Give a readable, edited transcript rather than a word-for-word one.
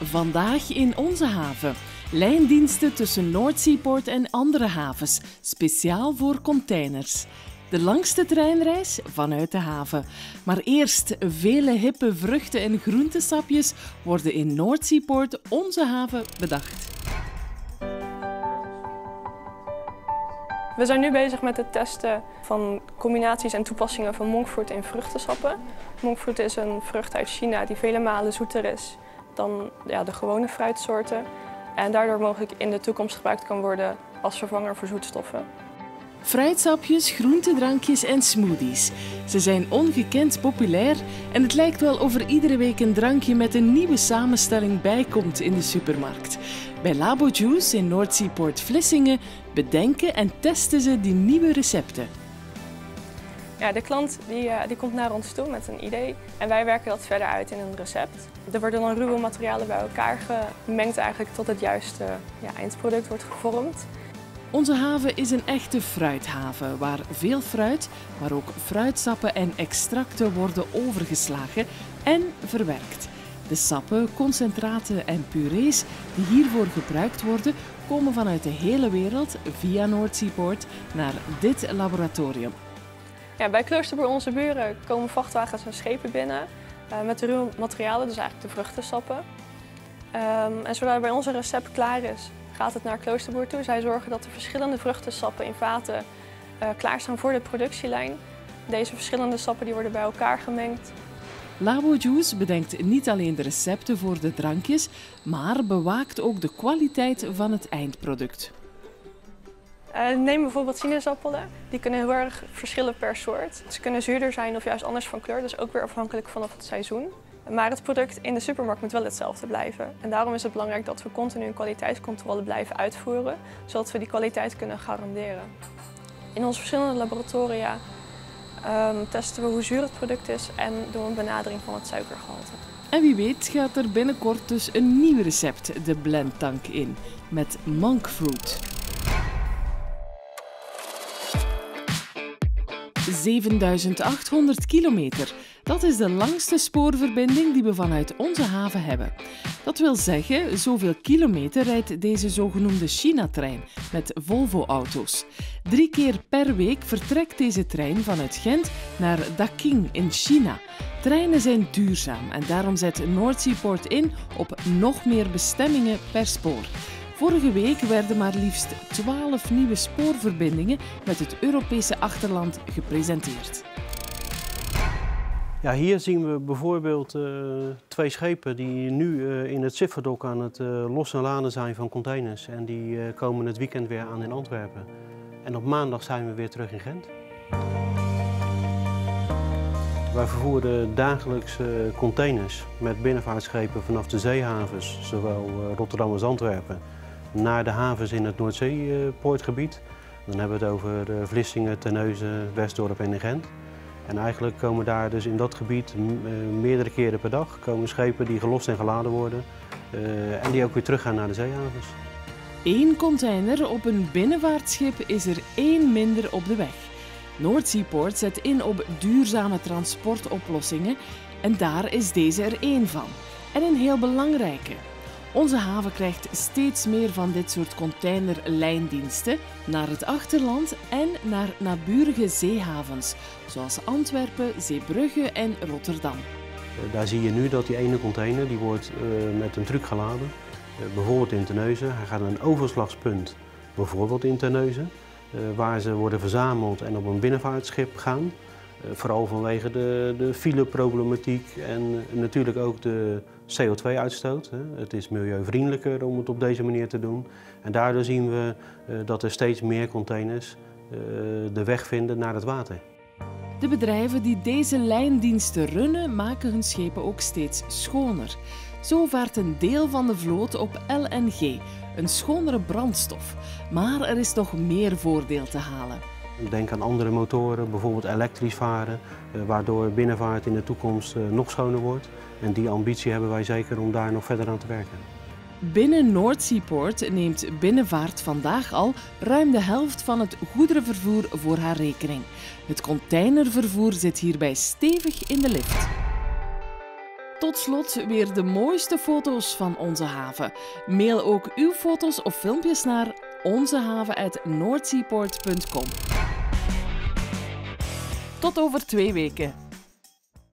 Vandaag in onze haven. Lijndiensten tussen Noordseaport en andere havens, speciaal voor containers. De langste treinreis vanuit de haven. Maar eerst, vele hippe vruchten- en groentesapjes worden in Noordseaport, onze haven, bedacht. We zijn nu bezig met het testen van combinaties en toepassingen van monkfruit in vruchtensappen. Monkfruit is een vrucht uit China die vele malen zoeter is dan de gewone fruitsoorten. En daardoor mogelijk in de toekomst gebruikt kan worden als vervanger voor zoetstoffen. Fruitsapjes, groentedrankjes en smoothies. Ze zijn ongekend populair en het lijkt wel of er iedere week een drankje met een nieuwe samenstelling bijkomt in de supermarkt. Bij Labo Juice in Noordseaport Vlissingen bedenken en testen ze die nieuwe recepten. Ja, de klant die komt naar ons toe met een idee en wij werken dat verder uit in een recept. Er worden dan ruwe materialen bij elkaar gemengd eigenlijk tot het juiste eindproduct wordt gevormd. Onze haven is een echte fruithaven waar veel fruit, maar ook fruitsappen en extracten worden overgeslagen en verwerkt. De sappen, concentraten en purees die hiervoor gebruikt worden, komen vanuit de hele wereld via Noordseaport naar dit laboratorium. Ja, bij Kloosterboer Onze Buren komen vrachtwagens en schepen binnen met de ruwe materialen, dus eigenlijk de vruchtensappen. En zodra bij ons een recept klaar is, gaat het naar Kloosterboer toe. Zij zorgen dat de verschillende vruchtensappen in vaten klaarstaan voor de productielijn. Deze verschillende sappen die worden bij elkaar gemengd. Labo Juice bedenkt niet alleen de recepten voor de drankjes, maar bewaakt ook de kwaliteit van het eindproduct. Neem bijvoorbeeld sinaasappelen. Die kunnen heel erg verschillen per soort. Ze kunnen zuurder zijn of juist anders van kleur, dus ook weer afhankelijk vanaf het seizoen. Maar het product in de supermarkt moet wel hetzelfde blijven. En daarom is het belangrijk dat we continu een kwaliteitscontrole blijven uitvoeren, zodat we die kwaliteit kunnen garanderen. In onze verschillende laboratoria testen we hoe zuur het product is en doen een benadering van het suikergehalte. En wie weet gaat er binnenkort dus een nieuw recept de blendtank in, met monkfruit. 7800 kilometer. Dat is de langste spoorverbinding die we vanuit onze haven hebben. Dat wil zeggen, zoveel kilometer rijdt deze zogenoemde China-trein met Volvo-auto's. 3 keer per week vertrekt deze trein vanuit Gent naar Daqing in China. Treinen zijn duurzaam en daarom zet Noordseaport in op nog meer bestemmingen per spoor. Vorige week werden maar liefst 12 nieuwe spoorverbindingen met het Europese achterland gepresenteerd. Ja, hier zien we bijvoorbeeld 2 schepen die nu in het Zifferdok aan het lossen en laden zijn van containers. En die komen het weekend weer aan in Antwerpen. En op maandag zijn we weer terug in Gent. Wij vervoeren dagelijks containers met binnenvaartschepen vanaf de zeehavens, zowel Rotterdam als Antwerpen, naar de havens in het Noordzeepoortgebied. Dan hebben we het over Vlissingen, Terneuzen, Westdorp en Gent. En eigenlijk komen daar dus in dat gebied meerdere keren per dag komen schepen die gelost en geladen worden en die ook weer teruggaan naar de zeehavens. 1 container op een binnenvaartschip is er 1 minder op de weg. Noordseaport zet in op duurzame transportoplossingen en daar is deze er 1 van. En een heel belangrijke. Onze haven krijgt steeds meer van dit soort containerlijndiensten naar het achterland en naar naburige zeehavens, zoals Antwerpen, Zeebrugge en Rotterdam. Daar zie je nu dat die ene container die wordt met een truck geladen, bijvoorbeeld in Terneuzen. Hij gaat naar een overslagspunt, bijvoorbeeld in Terneuzen, waar ze worden verzameld en op een binnenvaartschip gaan. Vooral vanwege de fileproblematiek en natuurlijk ook de CO2-uitstoot. Het is milieuvriendelijker om het op deze manier te doen. En daardoor zien we dat er steeds meer containers de weg vinden naar het water. De bedrijven die deze lijndiensten runnen, maken hun schepen ook steeds schoner. Zo vaart een deel van de vloot op LNG, een schonere brandstof. Maar er is nog meer voordeel te halen. Denk aan andere motoren, bijvoorbeeld elektrisch varen, waardoor binnenvaart in de toekomst nog schoner wordt. En die ambitie hebben wij zeker om daar nog verder aan te werken. Binnen Noordseaport neemt binnenvaart vandaag al ruim de helft van het goederenvervoer voor haar rekening. Het containervervoer zit hierbij stevig in de lift. Tot slot weer de mooiste foto's van onze haven. Mail ook uw foto's of filmpjes naar onzehaven@noordseaport.com. Tot over 2 weken.